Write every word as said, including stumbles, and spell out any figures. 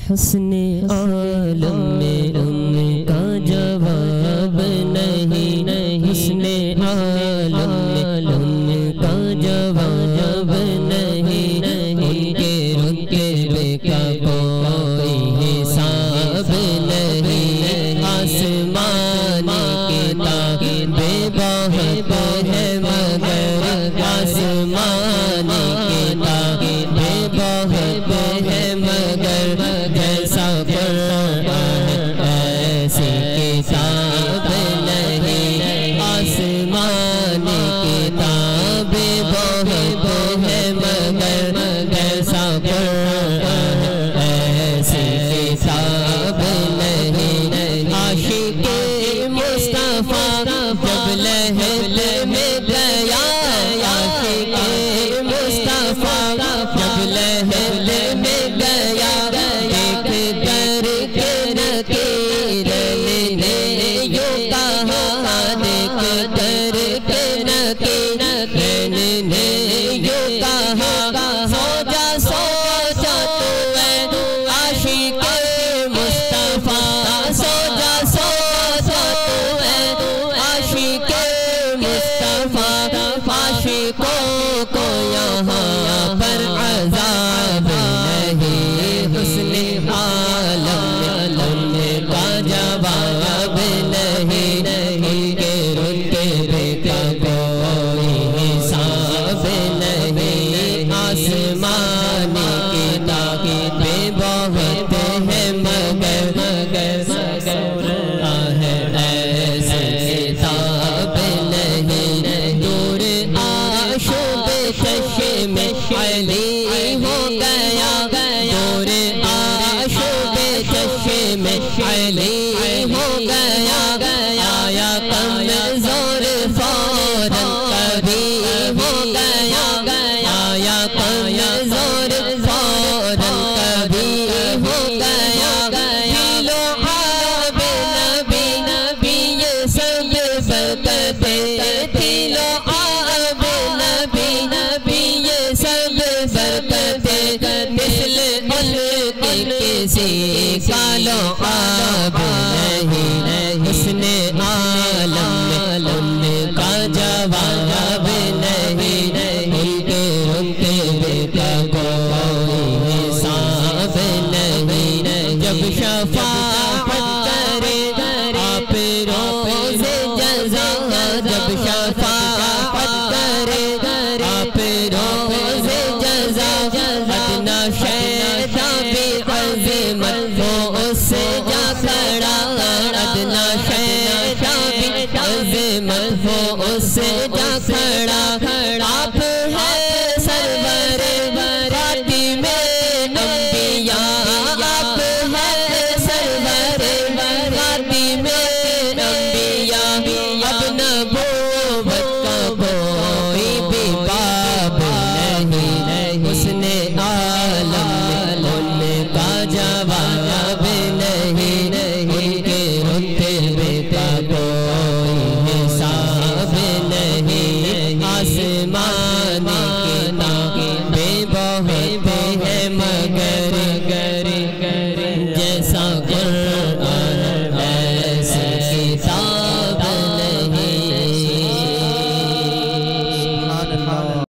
حسن عالم میں ان کا جواب نہیں، حسن عالم میں ان کا جواب نہیں، ان کے رتبے کا کوئی حساب نہیں، آسمان کی کتابیں بہت ہے مگر آسمان کی کتابیں بہت ہے مگر جیسا قرآن ایسی کتاب نہیں، آسمان کی کتابیں بہت ہے مگر جیسا قرآن ایسی کتاب نہیں، عاشق مصطفیٰ جب لہد میں گیا، عاشق مصطفیٰ جب لہد میں گیا، دیکھ کر کے نکیر نے یوں کہا، دیکھ کر کے نکیر نے یوں کہا، سو جا سو جا تو اے عاشق مصطفیٰ، سو جا سو جا تو اے عاشق مصطفیٰ، عاشقوں کو یہاں پر عذاب نہیں، حسن عالم میں ان کا جواب نہیں، ان کے رتبے کا کوئی حساب نہیں، آسمان کی کتابیں بہت ہے مگر مگر قرآن ایسی کتاب نہیں، دور آشوب چشم علی ہو گیا، دور آشوب چشم علی ہو گیا، آیا کمزور فوراً کبھی ہو گیا، آیا کمزور فوراً کبھی ہو گیا، دلو آب نبی نبی یہ سب برکتیں، دلو آب نبی نبی یہ سب برکتیں، مثل ان کے کسی کا لو آب نہیں،